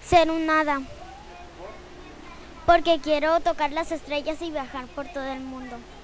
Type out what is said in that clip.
Ser un hada, porque quiero tocar las estrellas y viajar por todo el mundo.